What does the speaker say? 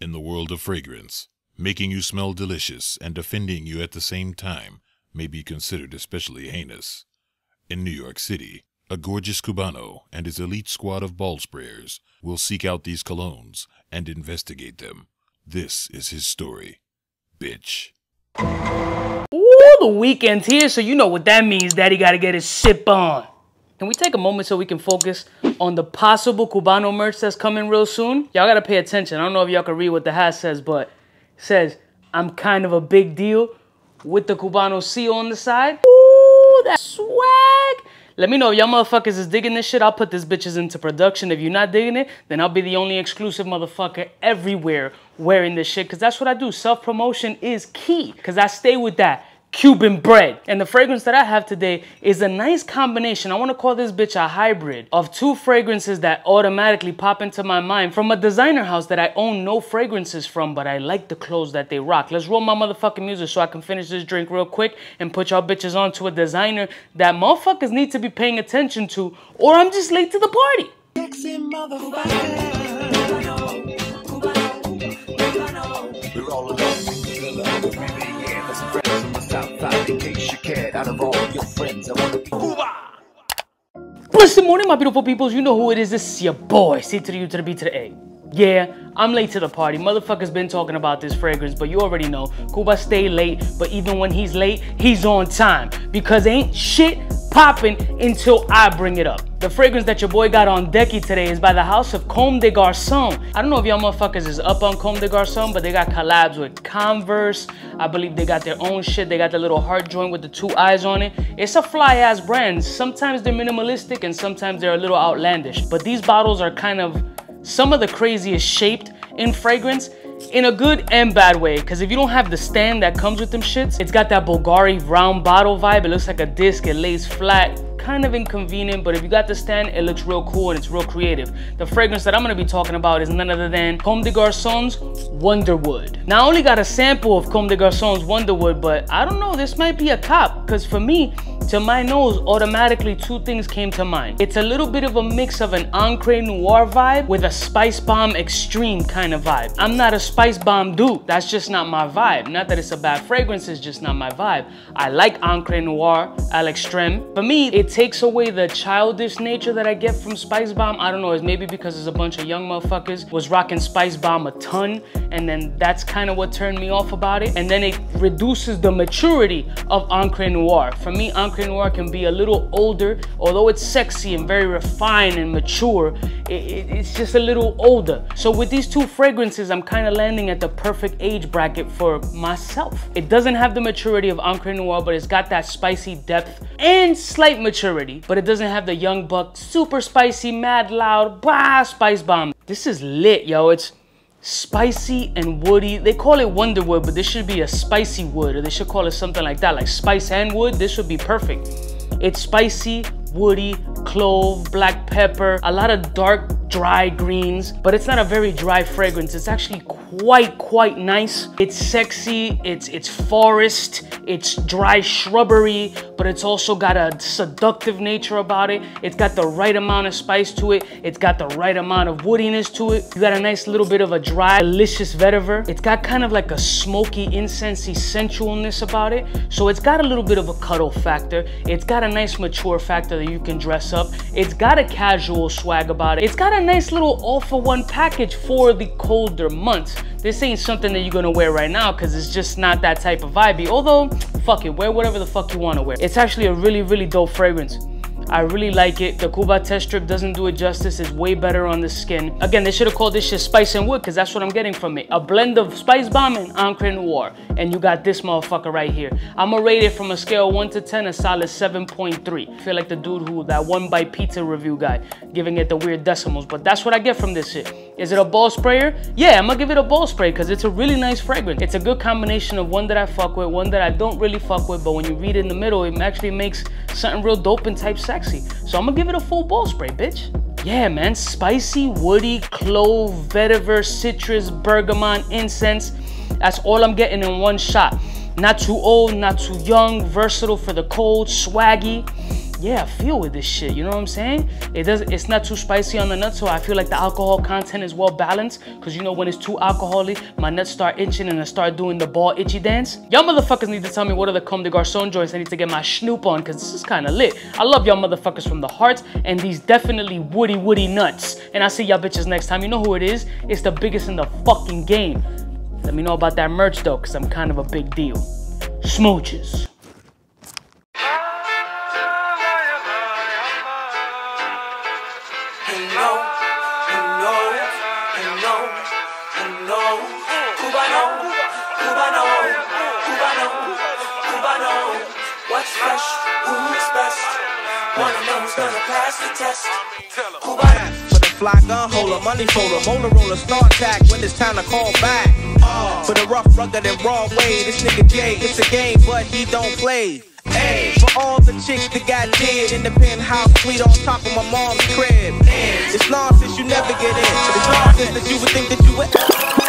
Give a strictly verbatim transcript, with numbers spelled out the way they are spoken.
In the world of fragrance, making you smell delicious and offending you at the same time may be considered especially heinous. In New York City, a gorgeous Cubano and his elite squad of ball sprayers will seek out these colognes and investigate them. This is his story. Bitch. Ooh, the weekend's here, so you know what that means. Daddy gotta get his sip on. Can we take a moment so we can focus on the possible Cubano merch that's coming real soon? Y'all gotta pay attention. I don't know if y'all can read what the hat says, but it says, I'm kind of a big deal, with the Cubano C on the side. Ooh, that swag. Let me know if y'all motherfuckers is digging this shit. I'll put this bitches into production. If you're not digging it, then I'll be the only exclusive motherfucker everywhere wearing this shit, because that's what I do. Self-promotion is key, because I stay with that Cuban bread. And the fragrance that I have today is a nice combination. I want to call this bitch a hybrid of two fragrances that automatically pop into my mind from a designer house that I own no fragrances from, but I like the clothes that they rock. Let's roll my motherfucking music so I can finish this drink real quick and put y'all bitches on to a designer that motherfuckers need to be paying attention to, or I'm just late to the party. We're all alone in the Southside, in case you cared, out of all your friends, I want to be Cuba. Blessed morning, my beautiful peoples. You know who it is. This is your boy, C to the U to the B to the A. Yeah, I'm late to the party. Motherfuckers been talking about this fragrance, but you already know. Cuba stay late, but even when he's late, he's on time. Because ain't shit popping until I bring it up. The fragrance that your boy got on decky today is by the house of Comme des Garçons. I don't know if y'all motherfuckers is up on Comme des Garçons, but they got collabs with Converse. I believe they got their own shit. They got the little heart joint with the two eyes on it. It's a fly ass brand. Sometimes they're minimalistic and sometimes they're a little outlandish. But these bottles are kind of some of the craziest shaped in fragrance, in a good and bad way. Because if you don't have the stand that comes with them shits, it's got that Bulgari round bottle vibe. It looks like a disc, it lays flat, kind of inconvenient, but if you got the stand, it looks real cool and it's real creative. The fragrance that I'm gonna be talking about is none other than Comme des Garçons Wonderwood. Now, I only got a sample of Comme des Garçons Wonderwood, but I don't know, this might be a cop, because for me, to my nose, automatically two things came to mind. It's a little bit of a mix of an Ancre Noir vibe with a Spice Bomb Extreme kind of vibe. I'm not a Spice Bomb dude. That's just not my vibe. Not that it's a bad fragrance, it's just not my vibe. I like Ancre Noir à l'extrême. For me, it takes away the childish nature that I get from Spice Bomb. I don't know, it's maybe because there's a bunch of young motherfuckers was rocking Spice Bomb a ton, and then that's kind of what turned me off about it. And then it reduces the maturity of Ancre Noir. For me, Ancre Noir can be a little older, although it's sexy and very refined and mature, it, it, it's just a little older. So with these two fragrances, I'm kind of landing at the perfect age bracket for myself. It doesn't have the maturity of Ancre Noir, but it's got that spicy depth and slight maturity, but it doesn't have the young buck, super spicy, mad loud, bah, Spice Bomb. This is lit, yo. It's spicy and woody. They call it Wonderwood, but this should be a spicy wood, or they should call it something like that, like spice and wood. This would be perfect. It's spicy, woody, clove, black pepper, a lot of dark, dry greens, but it's not a very dry fragrance. It's actually quite, quite nice. It's sexy, it's, it's forest, it's dry shrubbery, but it's also got a seductive nature about it. It's got the right amount of spice to it. It's got the right amount of woodiness to it. You got a nice little bit of a dry, delicious vetiver. It's got kind of like a smoky, incensey sensualness about it. So it's got a little bit of a cuddle factor. It's got a nice mature factor that you can dress up. It's got a casual swag about it. It's got a nice little all-for-one package for the colder months. This ain't something that you're gonna wear right now because it's just not that type of vibe. Although, fuck it, wear whatever the fuck you wanna wear. It's actually a really, really dope fragrance. I really like it. The Cuba test strip doesn't do it justice. It's way better on the skin. Again, they should have called this shit Spice and Wood, because that's what I'm getting from it. A blend of Spice Bomb and Ancre Noir. And you got this motherfucker right here. I'm gonna rate it from a scale of one to ten, a solid seven point three. I feel like the dude who, that one bite pizza review guy, giving it the weird decimals, but that's what I get from this shit. Is it a ball sprayer? Yeah, I'm gonna give it a ball spray because it's a really nice fragrance. It's a good combination of one that I fuck with, one that I don't really fuck with, but when you read in the middle, it actually makes something real dope and type sexy. So I'm gonna give it a full ball spray, bitch. Yeah, man, spicy, woody, clove, vetiver, citrus, bergamot, incense. That's all I'm getting in one shot. Not too old, not too young, versatile for the cold, swaggy. yeah, I feel with this shit, you know what I'm saying? It does, it's not too spicy on the nuts, so I feel like the alcohol content is well balanced, because you know when it's too alcoholic, my nuts start itching and I start doing the ball itchy dance. Y'all motherfuckers need to tell me what are the Comme des Garçons joints I need to get my schnoop on, because this is kind of lit. I love y'all motherfuckers from the heart, and these definitely woody woody nuts. And I'll see y'all bitches next time. You know who it is? It's the biggest in the fucking game. Let me know about that merch though, because I'm kind of a big deal. Smooches. What's fresh? Who's best? Wanna know who's gonna pass the test? For the fly gun holder, money folder, Motorola start tag when it's time to call back. Uh, for the rough, rugged, and raw way, this nigga Jay, it's a game, but he don't play. Hey, for all the chicks that got dead in the penthouse suite on top of my mom's crib. It's nonsense, you never get in. It's nonsense that you would think that you would.